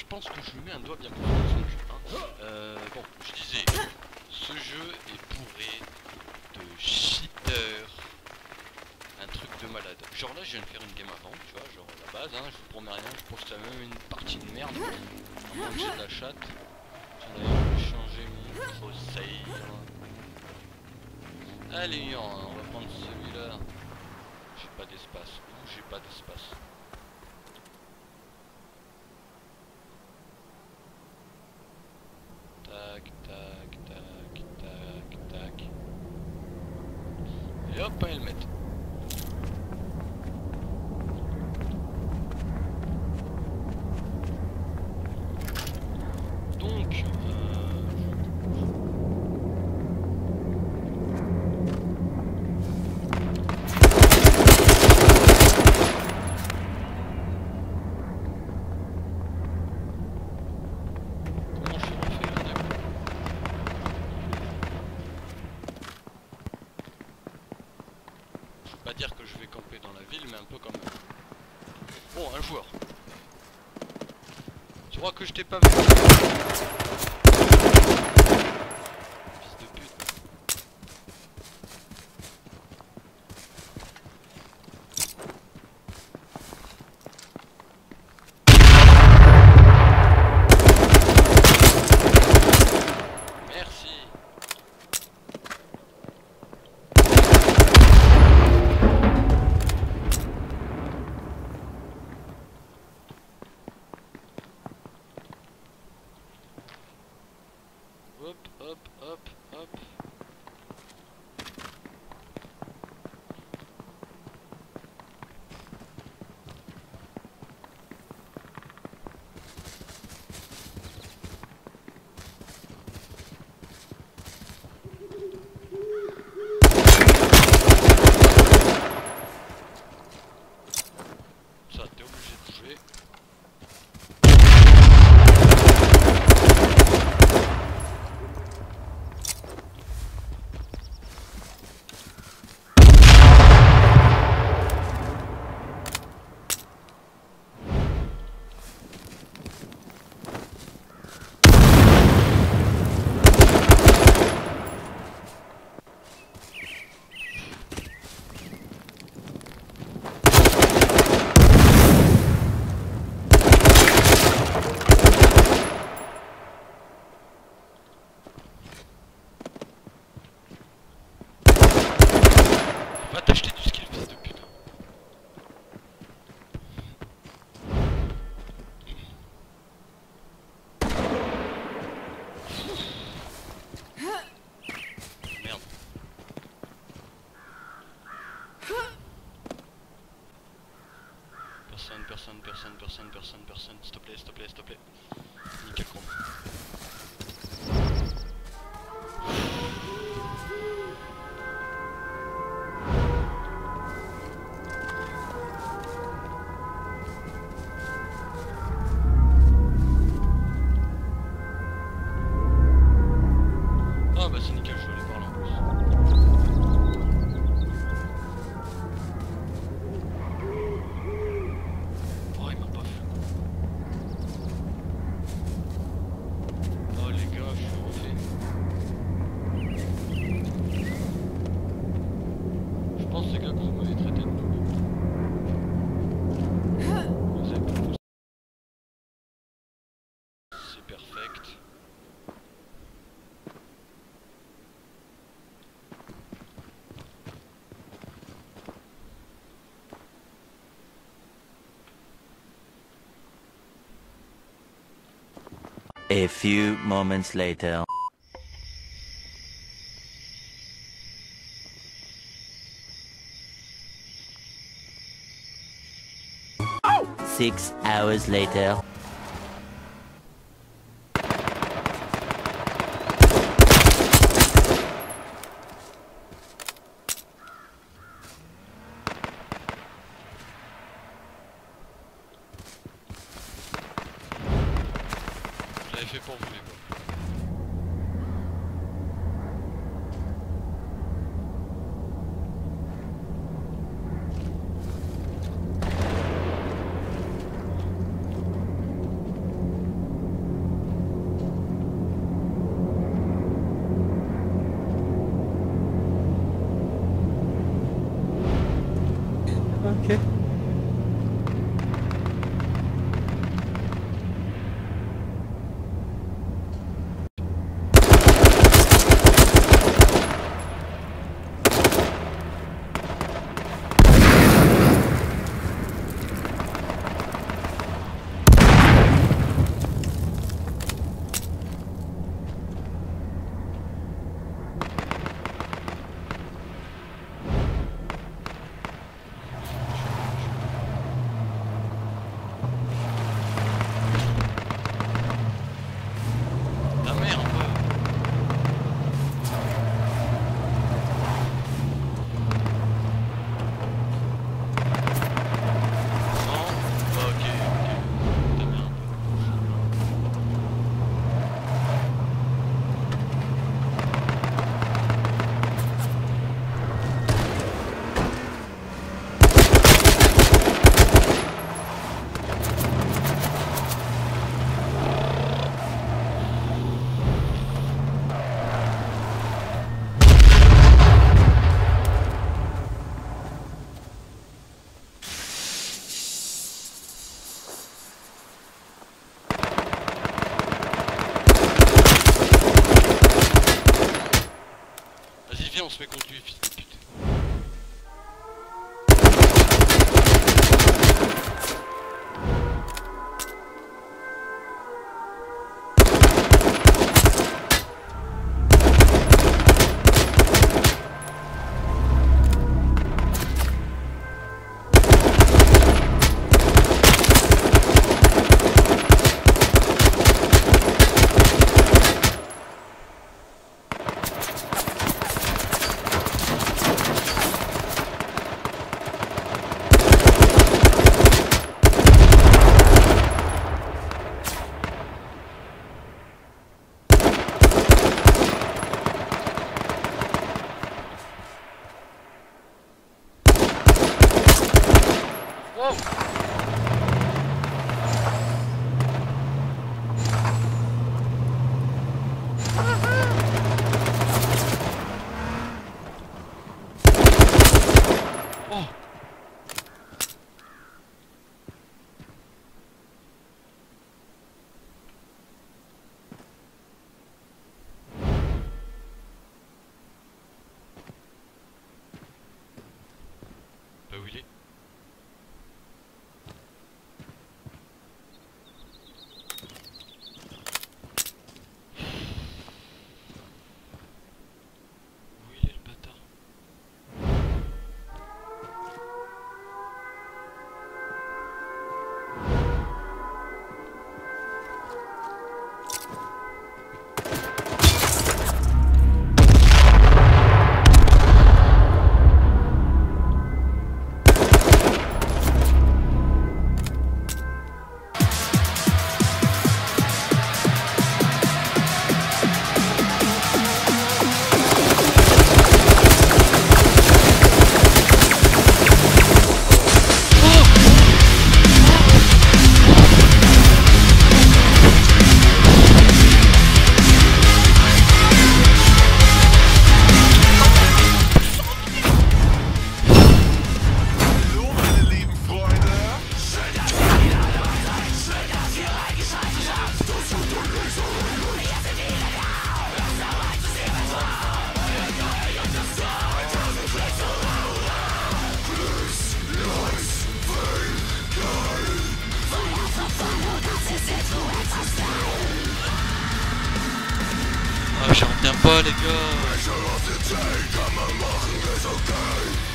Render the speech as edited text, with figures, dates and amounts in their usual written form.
pense que je lui mets un doigt bien plus dans son cul. Bon, je disais, ce jeu est bourré de cheaters. Un truc de malade. Genre là, je viens de faire une game avant, tu vois, genre la base, hein, je vous promets rien, je poste même une partie de merde. À moins que j'ai de la chatte. D'ailleurs, je vais changer mon crosshair. Allez, on va prendre celui-là. J'ai pas d'espace. Ou j'ai pas d'espace. Tac, tac, tac, tac, tac. Et hop, un helmet. Donc, pas dire que je vais camper dans la ville, mais un peu quand même. Bon, un joueur. Tu crois que je t'ai pas vu? Fils de pute. Merci. Hop, hop, hop, hop. Ça, t'es obligé de jouer. Va t'acheter du skill, fils de pute. Merde. Personne. S'il te plaît. Nickel chrome. Ah bah c'est nickel, je dois aller par là en plus. Oh il m'a pas vu. Oh les gars, je suis refait. Je pense les gars que vous m'avez traité de noob. Vous avez pas poussé. C'est perfect. A few moments later. 6 hours later. Je l'avais fait pour vous les gars. on se met contre lui, fils de pute. Wow. Oh. Là où il est. Où il est le bâtard? Ah, j'en reviens pas, les gars.